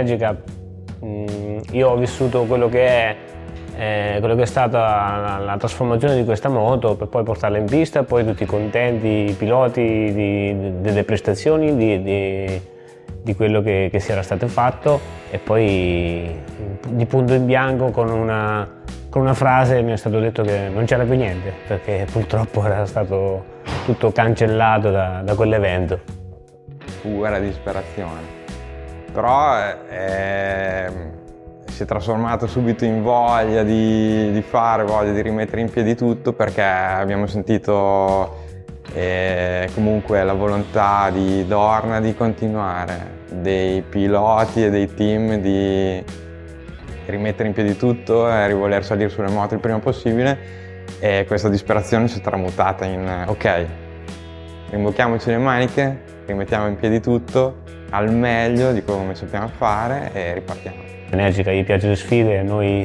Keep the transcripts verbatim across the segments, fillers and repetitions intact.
Energica mh, io ho vissuto quello che è Eh, quello che è stata la, la trasformazione di questa moto per poi portarla in pista, poi tutti contenti, i piloti di, di, delle prestazioni, di, di, di quello che, che si era stato fatto, e poi di punto in bianco con una, con una frase mi è stato detto che non c'era più niente, perché purtroppo era stato tutto cancellato da, da quell'evento. Fu vera disperazione, però eh, si è trasformato subito in voglia di, di fare, voglia di rimettere in piedi tutto, perché abbiamo sentito eh, comunque la volontà di Dorna di continuare, dei piloti e dei team di rimettere in piedi tutto e rivoler salire sulle moto il prima possibile, e questa disperazione si è tramutata in ok, rimbocchiamoci le maniche, rimettiamo in piedi tutto al meglio di come sappiamo fare e ripartiamo. Energica gli piace le sfide, noi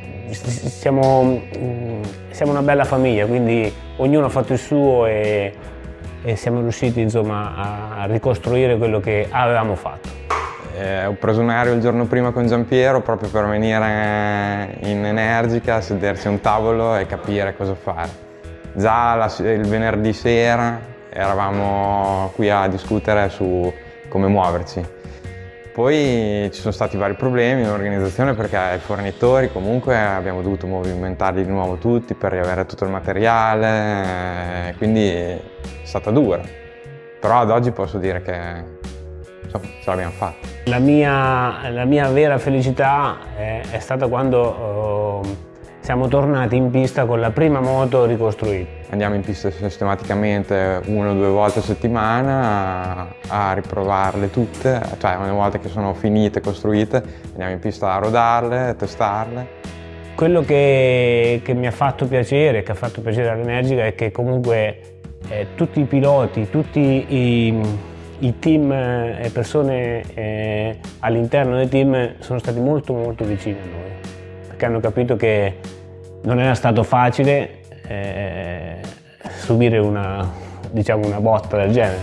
siamo, siamo una bella famiglia, quindi ognuno ha fatto il suo e, e siamo riusciti insomma, a ricostruire quello che avevamo fatto. Eh, ho preso un aereo il giorno prima con Giampiero proprio per venire in Energica, sederci a un tavolo e capire cosa fare. Già la, il venerdì sera eravamo qui a discutere su come muoverci. Poi ci sono stati vari problemi in organizzazione, perché i fornitori comunque abbiamo dovuto movimentarli di nuovo tutti per riavere tutto il materiale, quindi è stata dura. Però ad oggi posso dire che insomma, ce l'abbiamo fatta. La mia, la mia vera felicità è, è stata quando uh, siamo tornati in pista con la prima moto ricostruita. Andiamo in pista sistematicamente una o due volte a settimana a, a riprovarle tutte, cioè una volta che sono finite, costruite, andiamo in pista a rodarle, a testarle. Quello che, che mi ha fatto piacere, che ha fatto piacere all'Energica, è che comunque eh, tutti i piloti, tutti i, i team e eh, persone eh, all'interno dei team sono stati molto molto vicini a noi, perché hanno capito che non era stato facile Eh, subire una, diciamo, una botta del genere,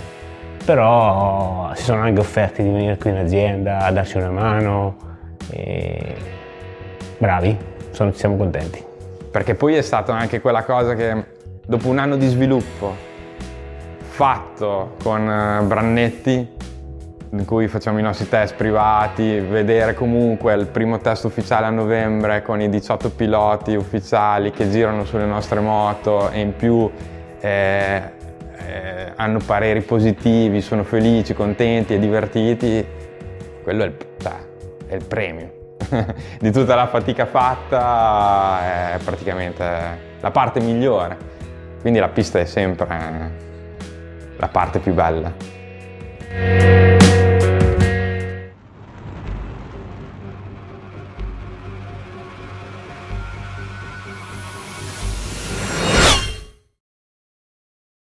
però si sono anche offerti di venire qui in azienda a darci una mano e bravi, sono, siamo contenti. Perché poi è stata anche quella cosa che dopo un anno di sviluppo fatto con Brannetti, in cui facciamo i nostri test privati, vedere comunque il primo test ufficiale a novembre con i diciotto piloti ufficiali che girano sulle nostre moto e in più eh, eh, hanno pareri positivi, sono felici, contenti e divertiti, quello è il, cioè, è il premio di tutta la fatica fatta, è praticamente la parte migliore, quindi la pista è sempre la parte più bella.